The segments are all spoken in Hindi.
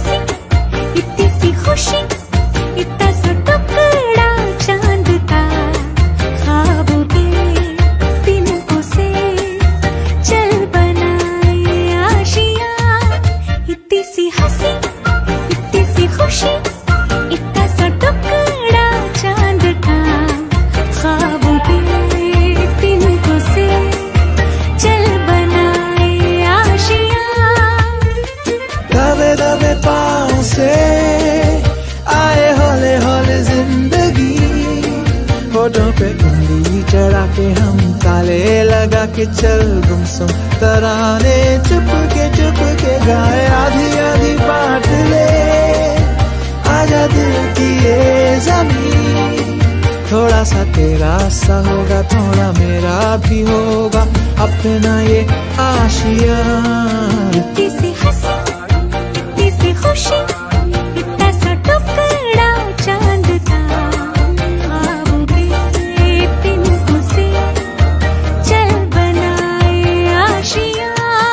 हंसी, इतनी सी खुशी, इतना सा टुकड़ा चांद का, ख्वाबों के तिनकों से चल बनाए आशियां। इतनी सी हंसी, इतनी सी खुशी, इतना सा टुकड़ा चांद का, ख्वाबों के तिनकों से चल बनाए आशियां। दबे दबे पाँव से आए हौले हौले जिंदगी, होठों पे उंगली चढ़ा के हम ताले लगा के चल गुमसुम तराने चुप के गाए। आधी आधी बांट ले आजा दिल की ये ज़मीन, थोड़ा सा तेरा सा होगा, थोड़ा मेरा भी होगा अपना ये आशियां। इतनी सी हंसी, इतनी सी खुशी, इतना सा टुकड़ा चांद का, ख्वाबों के तिनकों से चल बनाए आशियां।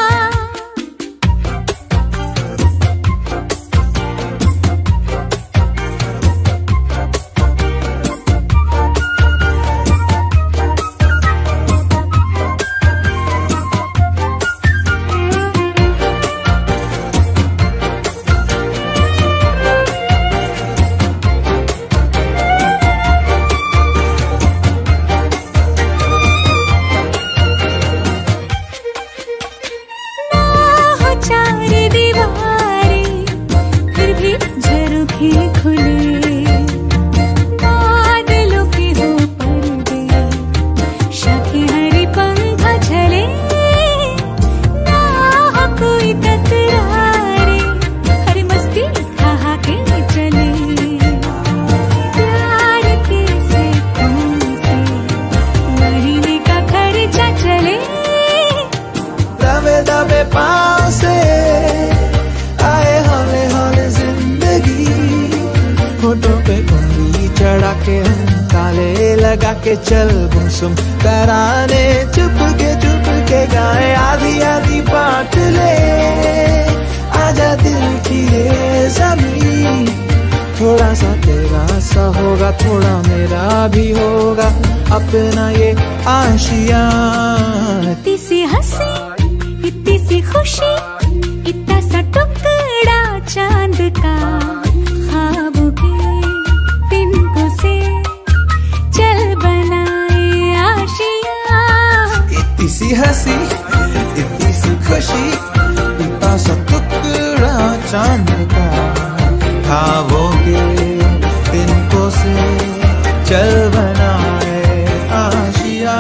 चार दीवारें फिर भी झरोखे खुले, बादलों के हो पर्दे, शाखें हरी पंख झले, ना हो कोई तकरारे, हर मस्ती ठहाके चले। प्यार के से तुमसे महीने का खर्चा चले। दबे दबे पाँव से आए हौले हौले जिंदगी, होठों पे उंगली चढ़ा के हम ताले लगा के चल गुमसुम तराने चुप के गाए। आधी आधी बांट ले आजा दिल की ये ज़मीन, थोड़ा सा तेरा सा होगा, थोड़ा मेरा भी होगा अपना ये आशियां। इतनी सी हंसी, इतनी सी खुशी, इतना सा टुकड़ा चांद का, ख्वाबों के तिनकों से चल बनाए आशियां। इतनी सी हंसी, इतनी सी खुशी, इतना सा टुकड़ा चांद का, ख्वाबों के तिनकों से चल बनाए आशियां।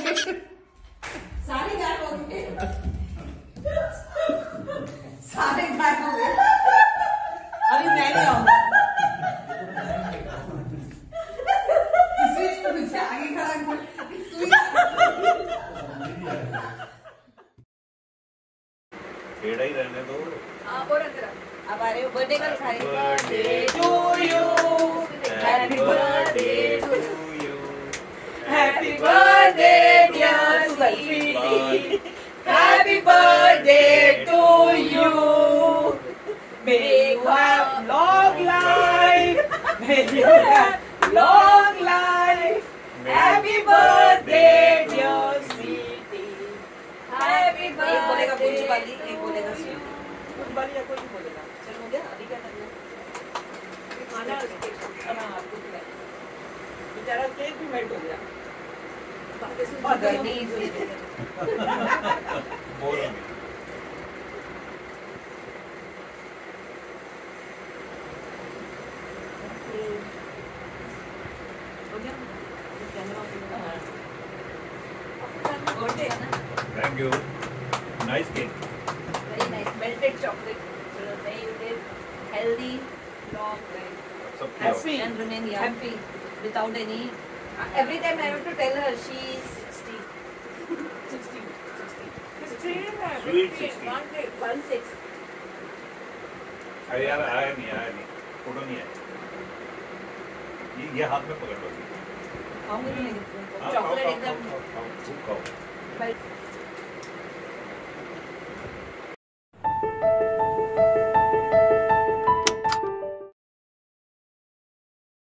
सारे गायब हो गए, सारे गायब हो गए। अभी मैं नहीं आऊंगा, मुझे आगे खड़ा कर। टेढ़ा ही रहने दो। आप और अंदर अब आ रहे हो बर्थडे का birthday to you, happy birthday to you, happy birthday dear Sweety, happy birthday to you, may you have long life, may you have long life, happy birthday dear Sweety, happy birthday. एक बोलेगा पूंजी वाली, एक बोलेगा पूंजी वाली, या कोई भी बोलेगा। चल हो गया, अभी क्या करना है? खाना खाना आपको खिलाएं। बेचारा केक भी मेल्ट हो गया। गर्मी बोल thank you, nice cake, very nice melted chocolate. So may you live healthy, long life, सब happy and remain young, happy without any. Every time I have to tell her she is 60. 16. Sweet 16. 16. अरे यार आया नहीं, फोटो नहीं आया। ये हाथ में पकड़ लो। खाऊंगी नहीं, हाँ, चॉकलेट खाओ, एकदम खाओ, खाओ, खाओ, खूब खाओ। मेल्ट।